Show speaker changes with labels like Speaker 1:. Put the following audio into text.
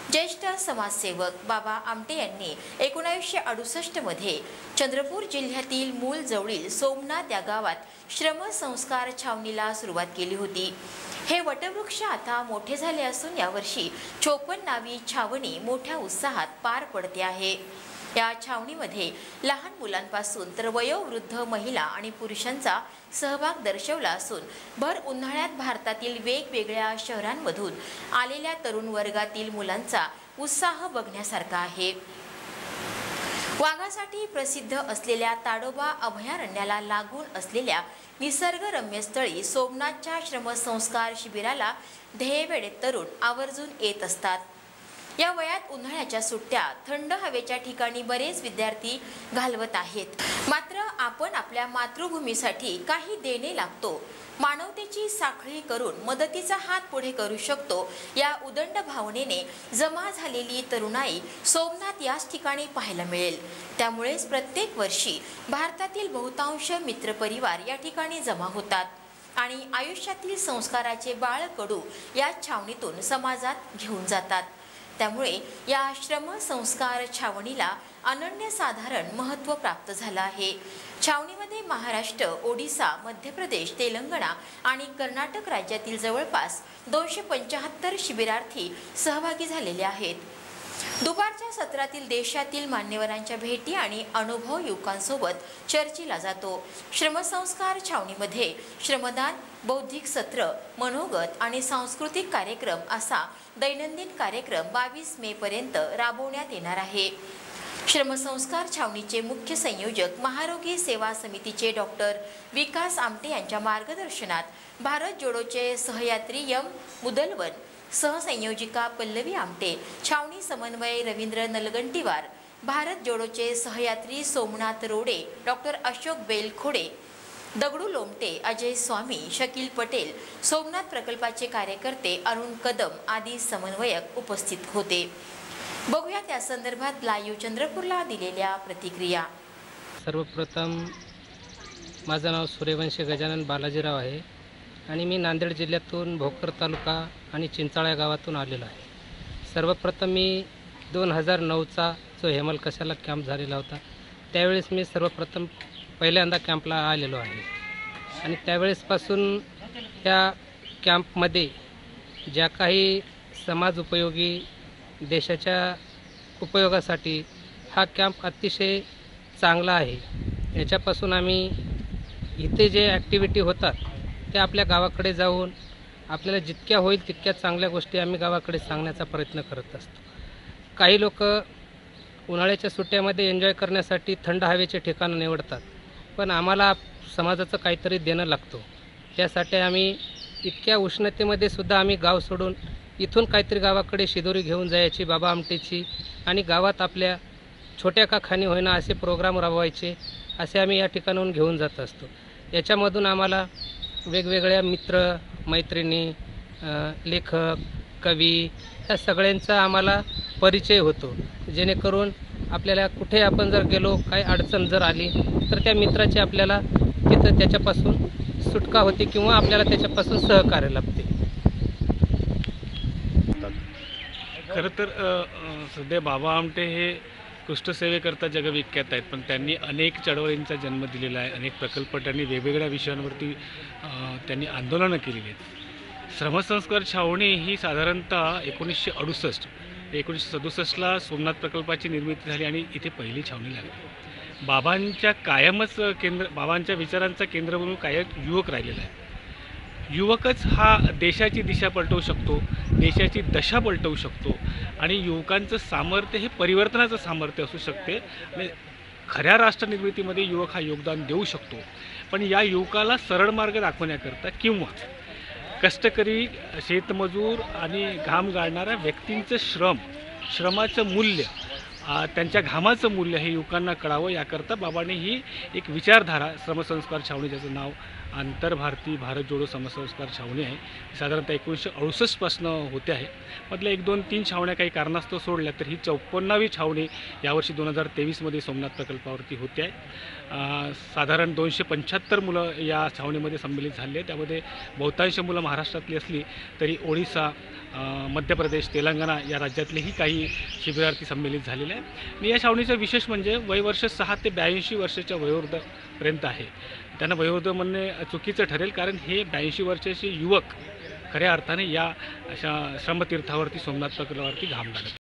Speaker 1: ज्येष्ठ समाजसेवक बाबा आमटे यांनी 1968 मध्ये चंद्रपूर जिल्ह्यातील मूल जवळील सोमनाथ या गावात श्रमसंस्कार छावणीला सुरुवात केली होती। हे वटवृक्ष आता मोठे झाले असून यावर्षी 54वी छावणी मोठ्या उत्साहात पार पडते आहे। या छावणीमध्ये लहान मुलांपासून तर वयोवृद्ध महिला आणि पुरुषांचा सहभाग दर्शवला असून भर उन्हाळ्यात भारतातील वेगवेगळ्या शहरांमधून आलेल्या तरुण वर्गातील मुलांचा उत्साह बघण्यासारखा आहे। वाघासाठी प्रसिद्ध असलेल्या ताडोबा अभयारण्याला लागून असलेल्या निसर्गरम्य स्थळी सोमनाथच्या श्रमसंस्कार शिबिराला ध्येयवेडे तरुण आवर्जून येत असतात। या वयात उन्हाळ्याच्या सुट्ट्या थंड हवेच्या ठिकाणी बरेच विद्यार्थी घालवत आहेत। मात्र आपण आपल्या मातृभूमीसाठी काही देणे लागतो, मानवतेची साखळी करून मदतीचा हात पुढे करू शकतो, या उदंड भावनेने जमा झालेली तरुणाई सोमनाथ याच ठिकाणी पाहायला मिळेल। त्यामुळेच प्रत्येक वर्षी भारतातील बहुतांश मित्रपरिवार या ठिकाणी जमा होतात आणि आयुष्यातील संस्काराचे बाळकडू या छावणीतून समाजात घेऊन जातात। त्यामुळे या श्रमसंस्कार छावणीला अनन्यसाधारण महत्त्व प्राप्त झालं आहे। छावणीमध्ये महाराष्ट्र, ओडिसा, मध्य प्रदेश, तेलंगणा आणि कर्नाटक राज्यातील जवळपास 275 शिबिरार्थी सहभागी झालेले आहेत। दुपारच्या सत्रातील देशातील मान्यवरांच्या भेटी आणि अनुभव युवकांसोबत चर्चेला जातो। श्रमसंस्कार छावणीमध्ये श्रमदान, बौद्धिक सत्र, मनोगत आणि सांस्कृतिक कार्यक्रम असा दैनंदिन कार्यक्रम 22 मे पर्यंत राबवण्यात येणार आहे। श्रमसंस्कार छावणीचे मुख्य संयोजक महारोगी सेवा समितीचे डॉक्टर विकास आमटे यांच्या मार्गदर्शनात भारत जोडोचे सहयात्री एम मुदलवन, सहसंयोजिका पल्लवी आमटे, छावणी समन्वय रवींद्र नलगंटीवार, भारत जोडोचे सहयात्री सोमनाथ रोडे, डॉक्टर अशोक बेलखोडे, दगडू लोमटे, अजय स्वामी, शकील पटेल, सोमनाथ प्रकल्पाचे कार्यकर्ते अरुण कदम आदी समन्वयक उपस्थित होते। बघूया त्या संदर्भात लाईव्ह चंद्रपूरला दिलेल्या प्रतिक्रिया।
Speaker 2: सर्वप्रथम माझं नाव सूर्यवंशी गजानन बालाजीराव आहे आणि मी नांदेड जिल्ह्यातून भोकर तालुका आणि चिंचाळा गावातून आलेलो आहे। सर्वप्रथम मी 2009चा जो हेमल कशाला कॅम्प झालेला होता त्यावेळेस मी सर्वप्रथम पहिल्यांदा कॅम्पला आलेलो आहे आणि त्यावेळेसपासून या कॅम्पमध्ये ज्या काही समाज उपयोगी देशाच्या उपयोगासाठी हा कॅम्प अतिशय चांगला आहे। याच्यापासून आम्ही इथे जे ॲक्टिव्हिटी होतात ते आपल्या गावाकडे जाऊन आपल्याला जितक्या होईल तितक्या चांगल्या गोष्टी आम्ही गावाकडे सांगण्याचा प्रयत्न करत असतो। काही लोक उन्हाळ्याच्या सुट्ट्यामध्ये एन्जॉय करण्यासाठी थंड हवेचे ठिकाणं निवडतात, पण आम्हाला समाजाचं काहीतरी देणं लागतो। त्यासाठी आम्ही इतक्या उष्णतेमध्ये सुद्धा आम्ही गाव सोडून इथून काहीतरी गावाकडे शिदोरी घेऊन जायची बाबा आमटेची आणि गावात आपल्या छोट्या का खाणी होईना असे प्रोग्राम राबवायचे, असे आम्ही या ठिकाणाहून घेऊन जात असतो। याच्यामधून आम्हाला वेगवेगळ्या मित्र मैत्रिणी, लेखक, कवी या सगळ्यांचा आम्हाला परिचय होतो, जेणेकरून आपल्याला कुठे आपण जर गेलो, काही अडचण जर आली तर त्या मित्राची आपल्याला तिथं त्याच्यापासून सुटका होते किंवा आपल्याला त्याच्यापासून सहकार्य लाभते।
Speaker 3: खरं तर सध्या बाबा आमटे हे कुष्ठसेवेकरता जगविख्यात आहेत, पण त्यांनी अनेक चळवळींचा जन्म दिलेला आहे। अनेक प्रकल्प त्यांनी वेगवेगळ्या विषयांवरती त्यांनी आंदोलनं केलेली आहेत। श्रमसंस्कार छावणी ही साधारणतः 1967ला सोमनाथ प्रकल्पाची निर्मिती झाली आणि इथे पहिली छावणी लागली। बाबांच्या कायमच बाबांच्या विचारांचा केंद्रबिंदू कायम युवक राहिलेला आहे। युवकच हा देशाची दिशा पलटवू शकतो, देशाची दशा पलटवू शकतो आणि युवकांचं सामर्थ्य हे परिवर्तनाचं सामर्थ्य असू शकते आणि खऱ्या राष्ट्रनिर्मितीमध्ये युवक हा योगदान देऊ शकतो। पण या युवकाला सरळ मार्ग दाखवण्याकरता किंवा कष्टकरी, शेतमजूर आणि घाम गाळणाऱ्या व्यक्तींचं श्रमाचं मूल्य, त्यांच्या घामाचं मूल्य हे युवकांना कळावं याकरता बाबांनी ही एक विचारधारा श्रमसंस्कार छावणी, ज्याचं नाव आंतरभारती भारत जोडो श्रमसंस्कार छावणी आहे, साधारणतः 1968पासून होते आहे। मधल्या 1, 2, 3 छावण्या काही कारणास्तव सोडल्या तर ही 54वी छावणी यावर्षी 2023मध्ये सोमनाथ प्रकल्पावरती होते आहे। साधारण 275 मुलं या छावणीमध्ये संमिलित झाली आहेत। त्यामध्ये बहुतांश मुलं महाराष्ट्रातली असली तरी ओडिसा, मध्य प्रदेश, तेलंगणा या राज्यातलेही काही शिबिरार्थी संमेलित झालेले आहेत. आणि या छावणीचं विशेष म्हणजे वयवर्ष 6 ते 82 वर्षाच्या वयोवृद्धापर्यंत आहे. त्यांना वयोवृद्ध म्हणणे चुकीचं ठरेल, कारण हे 82 वर्षाचे युवक खऱ्या अर्थाने या अशा श्रमतीर्थावरती सोमनाथ प्रकल्पावरती घाम घालत.